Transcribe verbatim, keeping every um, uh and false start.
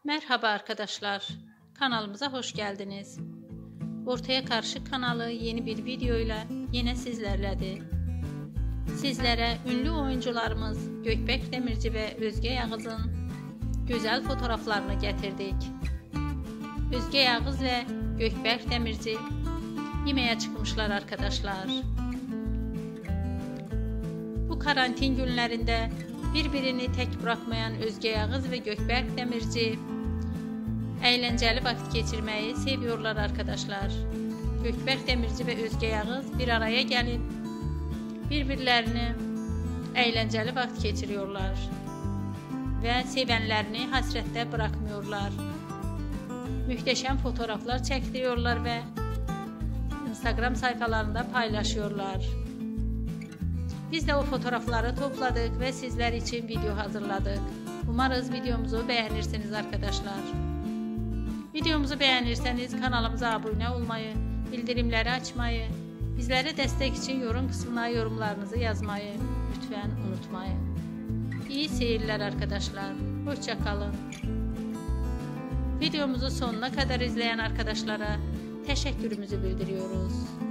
Merhaba arkadaşlar, kanalımıza hoş geldiniz. Ortaya Karşı kanalı yeni bir videoyla yine sizlerledir. Sizlere ünlü oyuncularımız Gökberk Demirci ve Özge Yağız'ın güzel fotoğraflarını getirdik. Özge Yağız ve Gökberk Demirci yemeğe çıkmışlar arkadaşlar. Bu karantin günlerinde birbirini tek bırakmayan Özge Yağız ve Gökberk Demirci eğlenceli vakit geçirmeyi seviyorlar arkadaşlar. Gökberk Demirci ve Özge Yağız bir araya gelip birbirlerini eğlenceli vakit geçiriyorlar ve sevenlerini hasrette bırakmıyorlar. Muhteşem fotoğraflar çektiriyorlar ve Instagram sayfalarında paylaşıyorlar. Biz de o fotoğrafları topladık ve sizler için video hazırladık. Umarız videomuzu beğenirsiniz arkadaşlar. Videomuzu beğenirseniz kanalımıza abone olmayı, bildirimleri açmayı, bizlere destek için yorum kısmına yorumlarınızı yazmayı lütfen unutmayın. İyi seyirler arkadaşlar. Hoşça kalın. Videomuzu sonuna kadar izleyen arkadaşlara teşekkürümüzü bildiriyoruz.